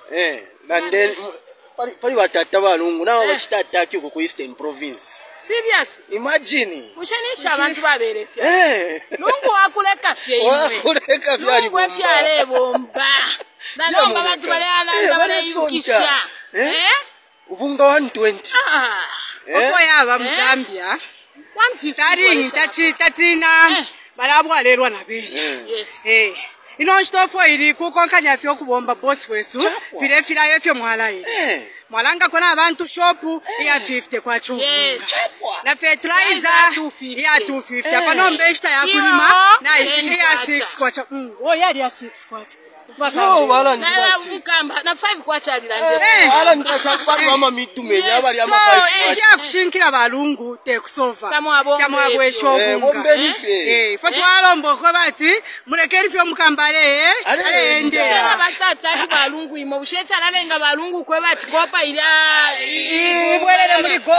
And then pali batata balungu nabo bachitattaki ku Eastern Province. Serious? Imagine. Ushanisha abantu babere fya. Lungu wakuleka fya imwe. Wakuleka fya ali bomba. Lungu fya ale bomba. Na nomba abantu bale alanga bale yukisha. Ubunga 120. Ofo yaba mu Zambia. 150 tatina balabwa lerwa nabere. Yes. Ino stofo iri kukonkanya fyo kubomba boss wesu file fila yefyo mwala yi mwalanga kona abantu shopu ya 50 kwa chuku na fertilizer ya 250 pano mbeshta ya kulima na ya 6 kwa chuku ya 6 kwa chuku no wala ndibati na 5 kwa chali lanje wala ndacha kubali mama mitumenya abali ama 5 eja kushinkira balungu te kusova tamwabwe shopu bombe nife fatwalombo ko bati mulekeri fyo mukambale ende abatata balungu imo ushecha nalenga balungu kwe bati kopa ila ibwelele muri go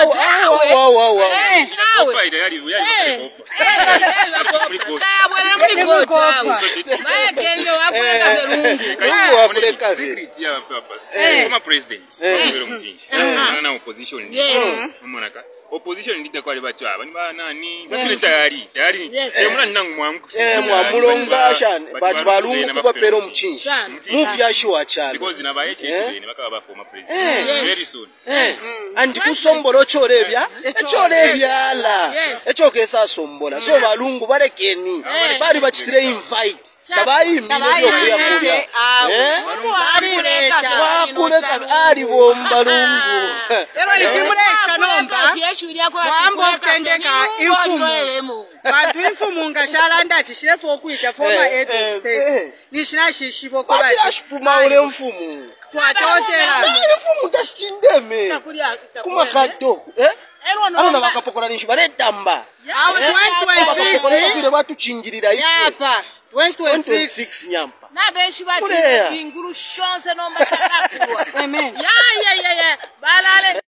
kopa ila yali muri go tawe baya kende wakuleka berungu wakuleka secret ya papa kama president na opposition mmonaka opposition ndita kwali bacho abani nani bafile tayari muna nangu mwangu mwamulongasha bati balungu kuba pero mchinji move yashwa cyane because nabaye chini bakaba ba former president very soon and kusombolo chorebya echorebyala echokesa sombola so balungu barekeni bali bachitire invite tabayi mino byokuya wakuleka ali bomba lungu ero ifimuleka nomba wambo tendeka infumu bantu infumu ngashalanda chishirefo okuita former head of state nishina shishibo ko bati ashipuma ule mfumu twatotera infumu dashindeme kuma kato ana bakapokora nisho baretamba awo 2026 batuchingirira yapa 2026 nyampa na beshi bati inguru shonse nomba shakakuwa amen ya balale